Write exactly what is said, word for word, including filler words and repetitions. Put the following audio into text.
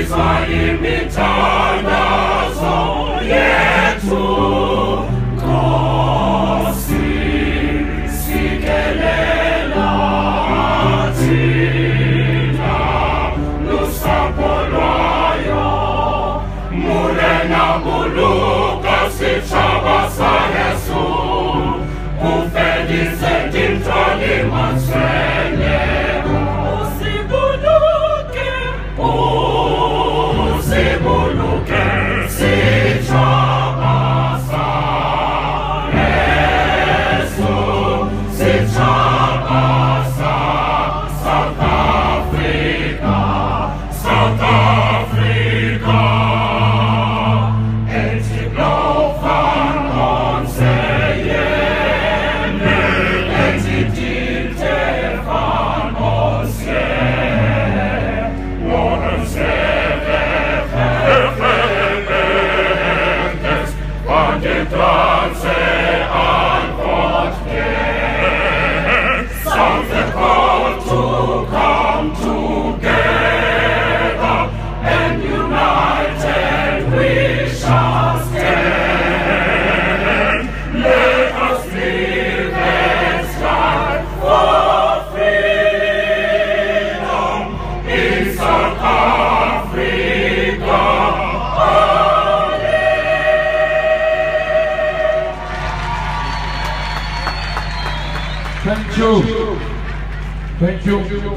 sizwa imithandazo yethu. Nkosi Sikelela thina lusapho lwayo, murena buluka sitshaba sa Yesu, ufedise dimthwali manswele. Usibuluke, usibuluke sitshaba sa Yesu, sitshaba sa South Africa, South Africa. Something called to come together, and united we shall stand. Let us live and strive for freedom in South Africa. Thank you. Thank you.